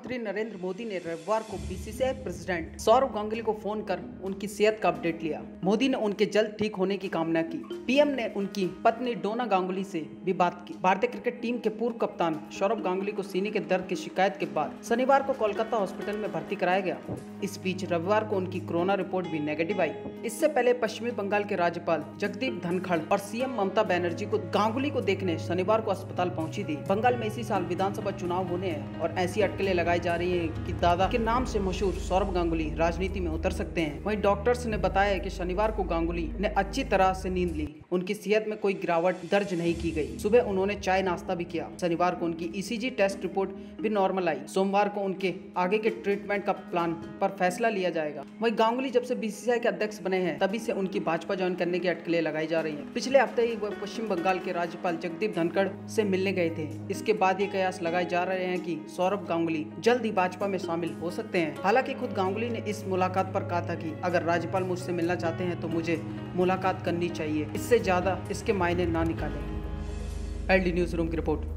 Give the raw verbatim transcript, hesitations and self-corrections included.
प्रधानमंत्री नरेंद्र मोदी ने रविवार को बीसीसीआई प्रेसिडेंट सौरव गांगुली को फोन कर उनकी सेहत का अपडेट लिया। मोदी ने उनके जल्द ठीक होने की कामना की। पीएम ने उनकी पत्नी डोना गांगुली से भी बात की। भारतीय क्रिकेट टीम के पूर्व कप्तान सौरव गांगुली को सीने के दर्द की शिकायत के बाद शनिवार को कोलकाता हॉस्पिटल में भर्ती कराया गया। इस बीच रविवार को उनकी कोरोना रिपोर्ट भी नेगेटिव आई। इससे पहले पश्चिमी बंगाल के राज्यपाल जगदीप धनखड़ और सीएम ममता बनर्जी को गांगुली को देखने शनिवार को अस्पताल पहुंची थी। बंगाल में इसी साल विधानसभा चुनाव होने हैं और ऐसी अटकलें लगाई जा रही हैं कि दादा के नाम से मशहूर सौरव गांगुली राजनीति में उतर सकते हैं। वहीं डॉक्टर्स ने बताया कि शनिवार को गांगुली ने अच्छी तरह से नींद ली। उनकी सेहत में कोई गिरावट दर्ज नहीं की गई। सुबह उन्होंने चाय नाश्ता भी किया। शनिवार को उनकी ईसीजी टेस्ट रिपोर्ट भी नॉर्मल आई। सोमवार को उनके आगे के ट्रीटमेंट का प्लान पर फैसला लिया जाएगा। वहीं गांगुली जब से बीसीसीआई के अध्यक्ष बने हैं तभी से उनकी भाजपा ज्वाइन करने की अटकलें लगाई जा रही हैं। पिछले हफ्ते ही वह पश्चिम बंगाल के राज्यपाल जगदीप धनखड़ से मिलने गए थे। इसके बाद ये कयास लगाए जा रहे हैं कि सौरव गांगुली जल्द ही भाजपा में शामिल हो सकते हैं। हालांकि खुद गांगुली ने इस मुलाकात पर कहा था कि अगर राज्यपाल मुझसे मिलना चाहते हैं तो मुझे मुलाकात करनी चाहिए, इससे ज्यादा इसके मायने ना निकालें। एलडी न्यूज रूम की रिपोर्ट।